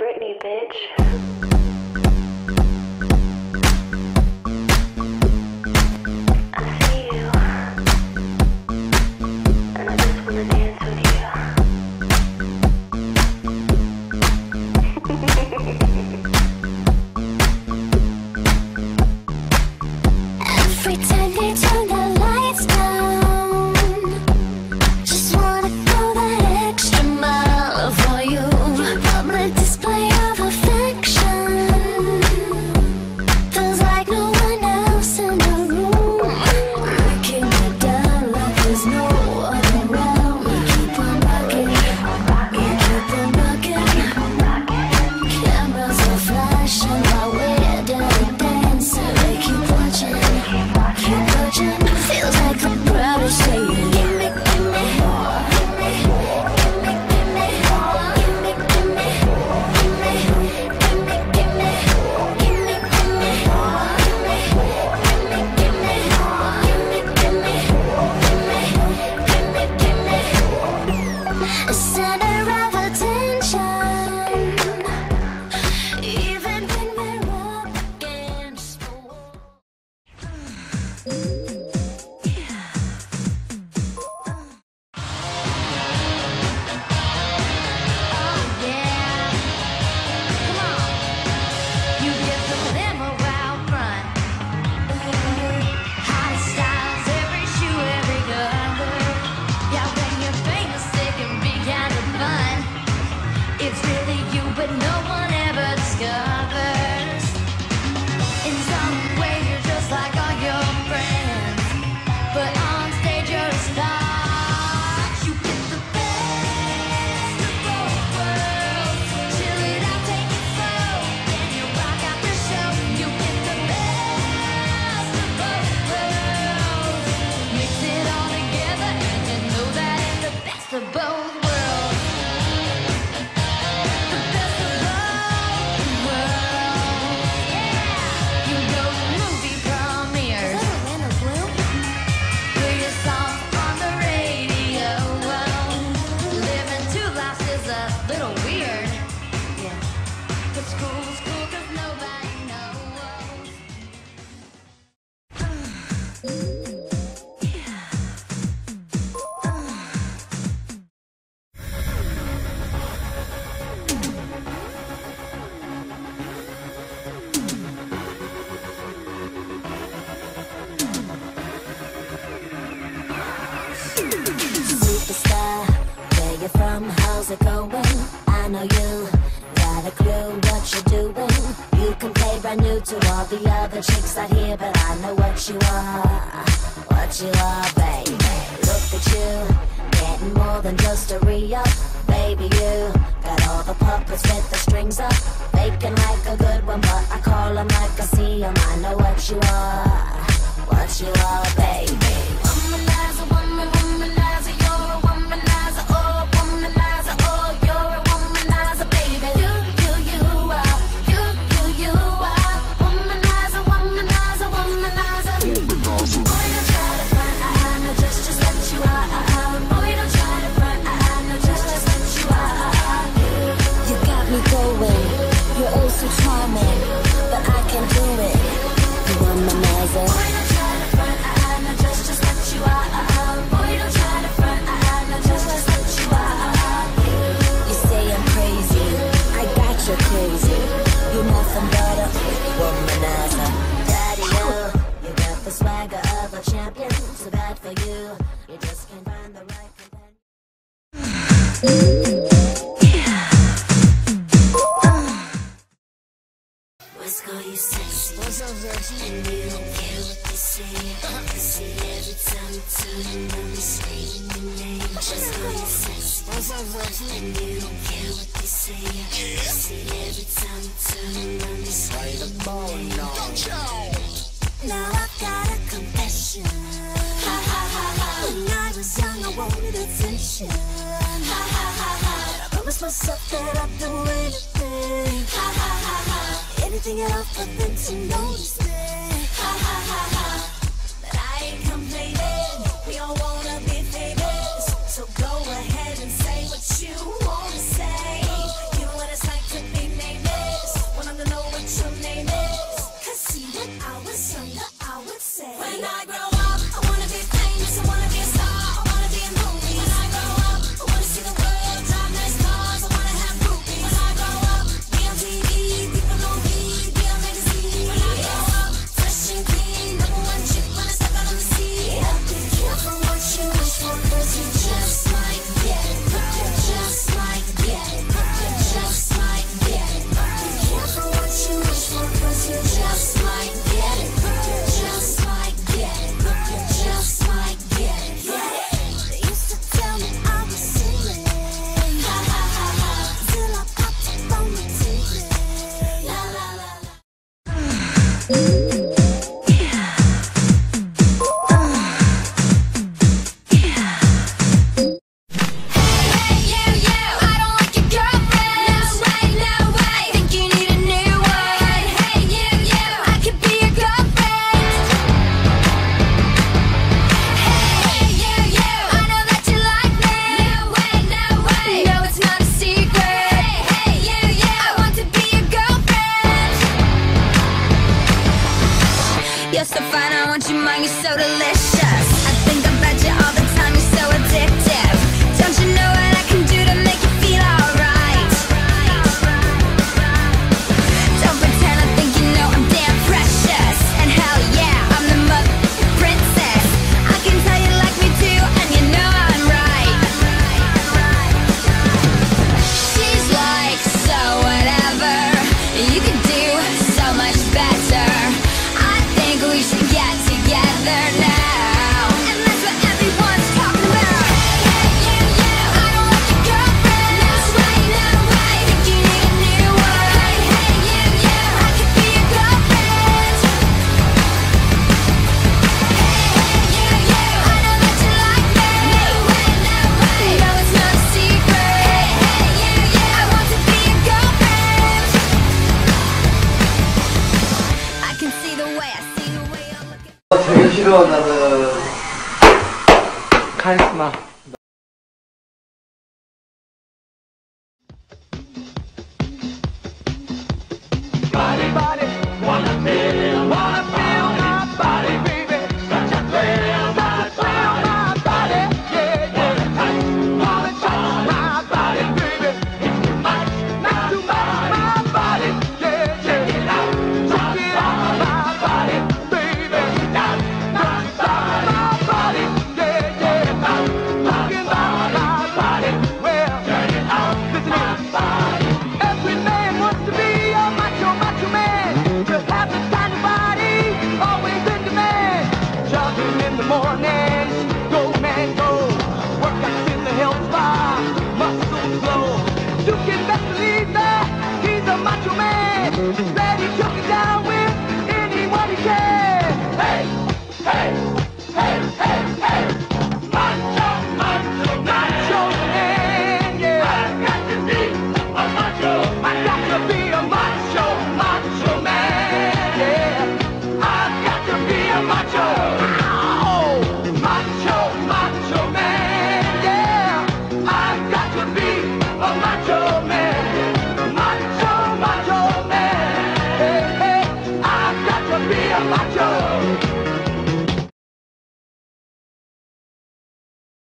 Britney, bitch. Every time they turn the lights down, just wanna go that extra mile for you. Public display of affection feels like no one else in the room. Breaking it down like there's no one around. We keep on rocking, we keep on rocking. Cameras are flashing while we're dirty dancing. They keep watching. Feels like the crowd is saying, give me, give me more, give me, give me, give me more, give me, give me, give me, give me, give me, give me, give me more, give me, give me, give me more, give me, give me, give me, a center of attention, even when we're up against the wall. Superstar, where you from? How's it going? I know you got a clue what you're doing. You can play brand new to all the other chicks out here, but I know what you are, baby. Look at you, getting more than just a re-up. Baby, you got all the puppets with the strings up, faking like a good one, but I call them like I see them. I know what you are, baby. Womanizer, womanizer, you're a womanizer, oh, womanizer, oh, you're a womanizer, baby. You are, you are, womanizer, womanizer, womanizer. Boy, don't try to front, I know just what you are. Boy, don't try to front, I know just what you are. You got me going, you're oh so charming, but I can't do it. You womanizer. Boy, don't try to front, I know just what you are. Boy, don't try to front, I know just what you are. You say I'm crazy, I got you crazy. You're nothing but a womanizer. Daddy, you got the swagger of a champion. Too bad for you, you just can't find the right companion. What's called you sexy? What's up, sexy? And you don't care what they say. I see every time you turn around, they screaming your name. What's called you sexy? What's up, sexy? And you don't care what they say. I see every time you turn around, they screaming your name. Now I've got a confession. Ha ha ha ha. When I was young, I wanted attention. Ha ha ha ha. I promised myself that I'd do anything. Ha ha ha ha. Anything at all for them to notice me. Ha ha ha ha. But I ain't complaining. We all wanna be famous, so go ahead and say what you wanna say. You know what it's like to be me. fine, I want you mine, you're so delicious. I think about you all the time, you're so addictive. Don't you know what I can do to make you feel alright? Don't pretend I think you know I'm damn precious. And hell yeah, I'm the mother princess. I can tell you like me too, and you know I'm right. She's like, so whatever, you could do so much better. I think we should get together now, and that's what everyone's talking about. Hey, hey, you, I don't like your girlfriend. That's right, no way, think you need a new one. Hey, hey, you, I could be your girlfriend. Hey, hey, you, I know that you like me. No way, no way, no, it's not a secret. Hey, hey, you, I want to be your girlfriend. I can see the way, I see the way you're looking. 제일 싫어하는 카리스마. Body, body, wanna feel my body, baby. Such a thrill, my body, yeah, yeah. Wanna touch my body, baby. It's too much, not too much, my body, yeah, yeah. Check it out, my body, baby. Talking about my body, yeah, yeah. Talking about my body, well, turn it out, listen to me. Every man wants to be a macho man. To have the kind of body, always in demand. Jogging in the morning, go man go. Workouts in the health spa, muscles glow. You can best believe that he's a macho man. That he took it down with anyone he can. Hey, hey, hey, hey, hey. Macho, macho, macho man, yeah. I've got to be a macho. I got to be a macho man, yeah. I've got to be a macho.